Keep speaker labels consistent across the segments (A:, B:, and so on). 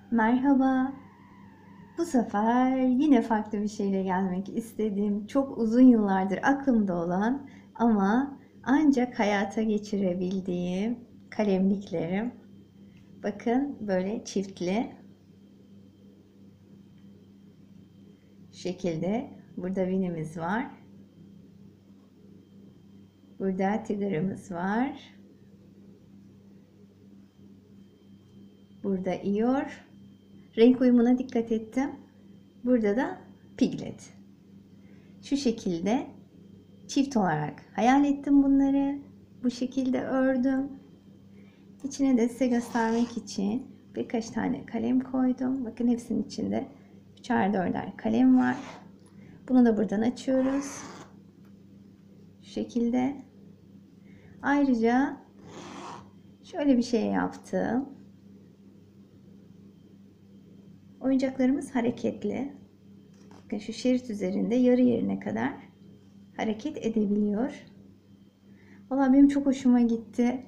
A: Merhaba. Bu sefer yine farklı bir şeyle gelmek istedim. Çok uzun yıllardır aklımda olan ama ancak hayata geçirebildiğim kalemliklerim. Bakın böyle çiftli şekilde. Burada Winnie'miz var. Burada Tiger'ımız var. Burada Eeyore. Renk uyumuna dikkat ettim. Burada da Piglet. Şu şekilde çift olarak hayal ettim bunları. Bu şekilde ördüm. İçine de size göstermek için birkaç tane kalem koydum. Bakın hepsinin içinde 3'er 4'er kalem var. Bunu da buradan açıyoruz. Şu şekilde. Ayrıca şöyle bir şey yaptım. Oyuncaklarımız hareketli. Bakın şu şerit üzerinde yarı yerine kadar hareket edebiliyor. Vallahi benim çok hoşuma gitti.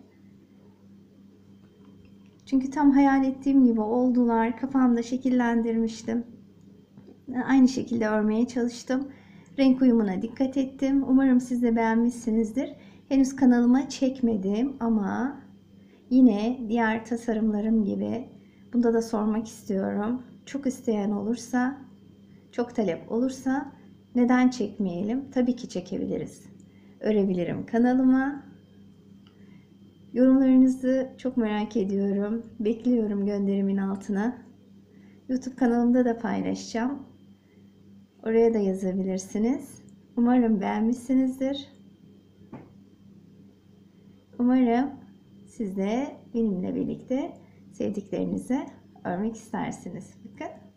A: Çünkü tam hayal ettiğim gibi oldular. Kafamda şekillendirmiştim. Aynı şekilde örmeye çalıştım. Renk uyumuna dikkat ettim. Umarım siz de beğenmişsinizdir. Henüz kanalıma çekmedim ama yine diğer tasarımlarım gibi bunda da sormak istiyorum. Çok isteyen olursa, çok talep olursa neden çekmeyelim? Tabii ki çekebiliriz. Örebilirim kanalıma. Yorumlarınızı çok merak ediyorum. Bekliyorum gönderimin altına. YouTube kanalımda da paylaşacağım. Oraya da yazabilirsiniz. Umarım beğenmişsinizdir. Umarım siz de benimle birlikte sevdiklerinizi örmek istersiniz. Bakın.